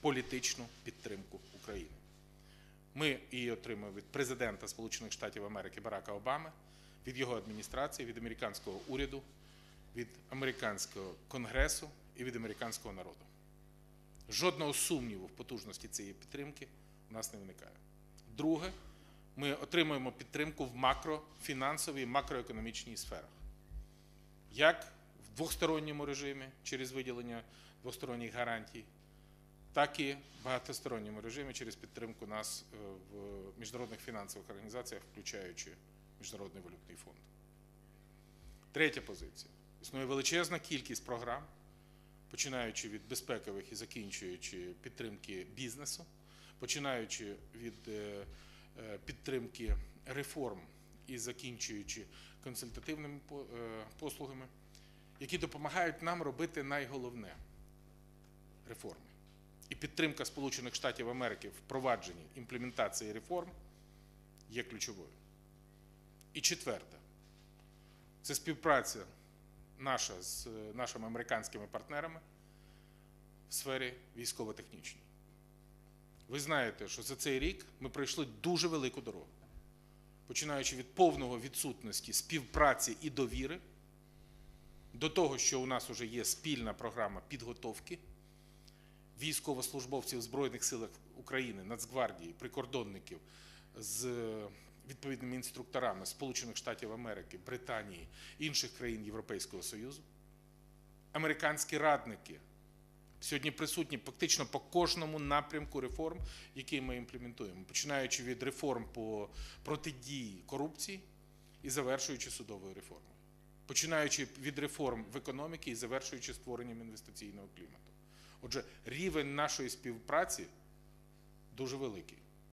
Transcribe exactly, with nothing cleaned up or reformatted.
політичну підтримку України. Ми її отримуємо від президента Сполучених Штатів Америки Барака Обами, від його адміністрації, від американського уряду, від американського конгресу і від американського народу. Жодного сумніву в потужності цієї підтримки у нас не виникає. Друге, ми отримуємо підтримку в макрофінансовій, макроекономічній сферах. Як в двосторонньому режимі через виділення двосторонніх гарантій, так і в багатосторонньому режимі через підтримку нас в міжнародних фінансових організаціях, включаючи Міжнародний валютний фонд. Третя позиція. Існує величезна кількість програм, починаючи від безпекових і закінчуючи підтримки бізнесу, починаючи від підтримки реформ і закінчуючи консультативними послугами, які допомагають нам робити найголовне – реформи. І підтримка Сполучених Штатів Америки в впровадженні імплементації реформ є ключовою. І четверте – це співпраця наша з нашими американськими партнерами в сфері військово-технічній. Ви знаєте, що за цей рік ми пройшли дуже велику дорогу, починаючи від повного відсутності співпраці і довіри, до того, що у нас вже є спільна програма підготовки військовослужбовців Збройних сил України, Нацгвардії, прикордонників з відповідними інструкторами Сполучених Штатів Америки, Британії, інших країн Європейського Союзу. Американські радники сьогодні присутні фактично по кожному напрямку реформ, які ми імплементуємо, починаючи від реформ по протидії корупції і завершуючи судовою реформою, починаючи від реформ в економіці і завершуючи створенням інвестиційного клімату. Отже, рівень нашої співпраці дуже великий.